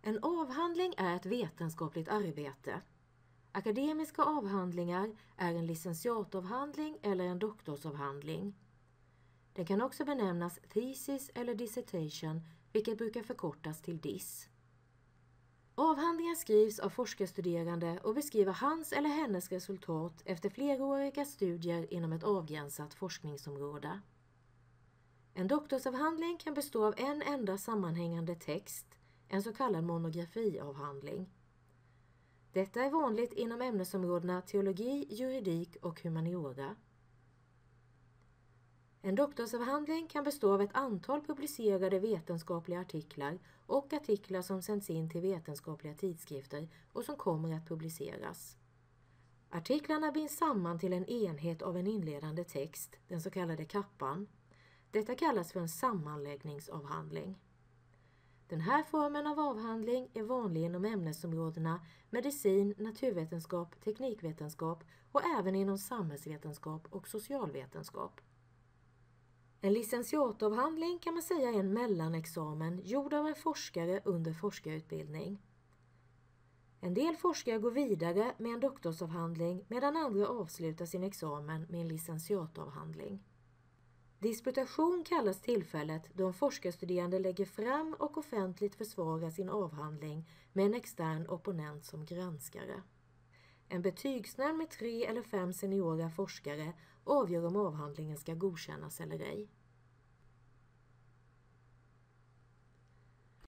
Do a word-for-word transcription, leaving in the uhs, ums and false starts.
En avhandling är ett vetenskapligt arbete. Akademiska avhandlingar är en licentiatavhandling eller en doktorsavhandling. Den kan också benämnas thesis eller dissertation, vilket brukar förkortas till D I S. Avhandlingar skrivs av forskarstuderande och beskriver hans eller hennes resultat efter fleråriga studier inom ett avgränsat forskningsområde. En doktorsavhandling kan bestå av en enda sammanhängande text, en så kallad monografiavhandling. Detta är vanligt inom ämnesområdena teologi, juridik och humaniora. En doktorsavhandling kan bestå av ett antal publicerade vetenskapliga artiklar och artiklar som sänds in till vetenskapliga tidskrifter och som kommer att publiceras. Artiklarna binds samman till en enhet av en inledande text, den så kallade kappan. Detta kallas för en sammanläggningsavhandling. Den här formen av avhandling är vanlig inom ämnesområdena medicin, naturvetenskap, teknikvetenskap och även inom samhällsvetenskap och socialvetenskap. En licentiatavhandling kan man säga är en mellanexamen gjord av en forskare under forskarutbildning. En del forskare går vidare med en doktorsavhandling medan andra avslutar sin examen med en licentiatavhandling. Disputation kallas tillfället då en forskarstuderande lägger fram och offentligt försvarar sin avhandling med en extern opponent som granskare. En betygsnämnd med tre eller fem seniora forskare avgör om avhandlingen ska godkännas eller ej.